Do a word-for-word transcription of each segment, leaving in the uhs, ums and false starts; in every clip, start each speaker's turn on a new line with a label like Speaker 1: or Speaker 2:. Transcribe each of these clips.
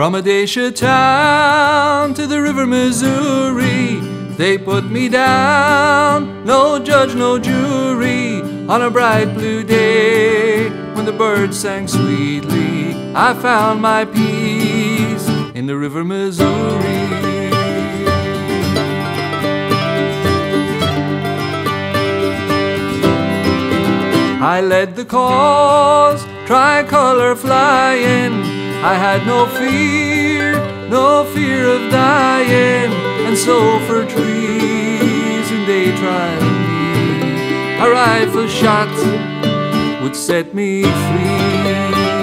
Speaker 1: From Adaitia town to the river Missouri, they put me down, no judge, no jury. On a bright blue day, when the birds sang sweetly, I found my peace in the river Missouri. I led the cause, tricolor flying. I had no fear, no fear of dying. And so for treason they tried me. A rifle shot would set me free.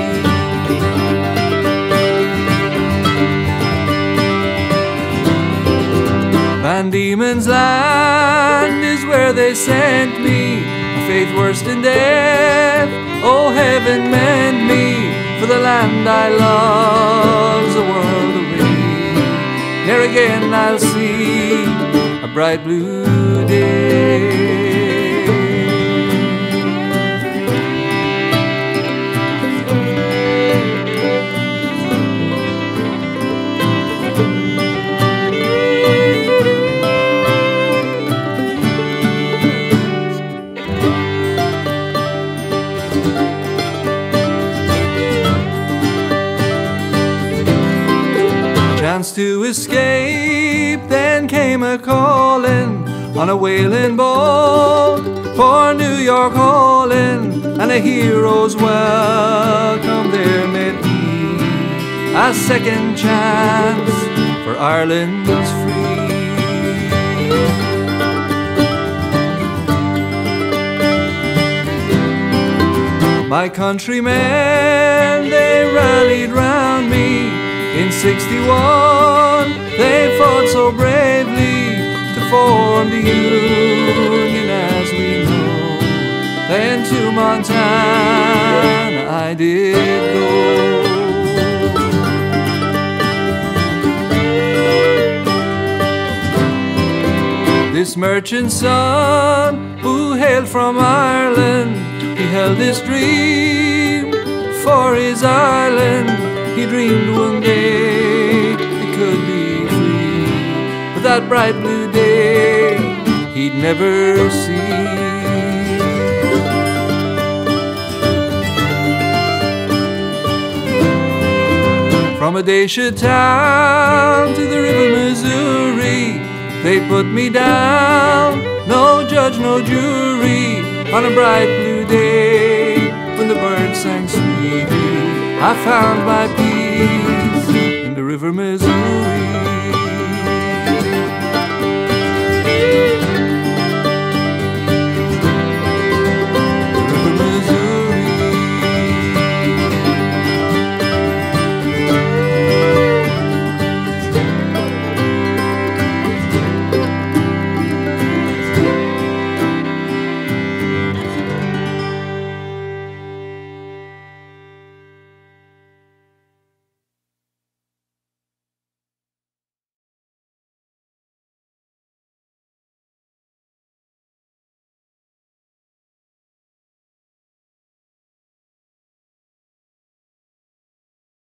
Speaker 1: Van Diemen's Land is where they sent me. A faith worse than death, oh heaven mend me. For the land I love's a world away. There again I'll see a bright blue day. Chance to escape, then came a calling on a whaling boat for New York hauling, and a hero's welcome there met me. A second chance for Ireland's free. My countrymen, they rallied round me. In sixty-one, they fought so bravely to form the Union as we know. Then to Montana I did go. This merchant son who hailed from Ireland, he held his dream for his Ireland. He dreamed one day he could be free, but that bright blue day he'd never see. From Adaitia town to the river Missouri, they put me down, no judge, no jury. On a bright blue day, when the birds sang sweetly, I found my peace in the river Missouri.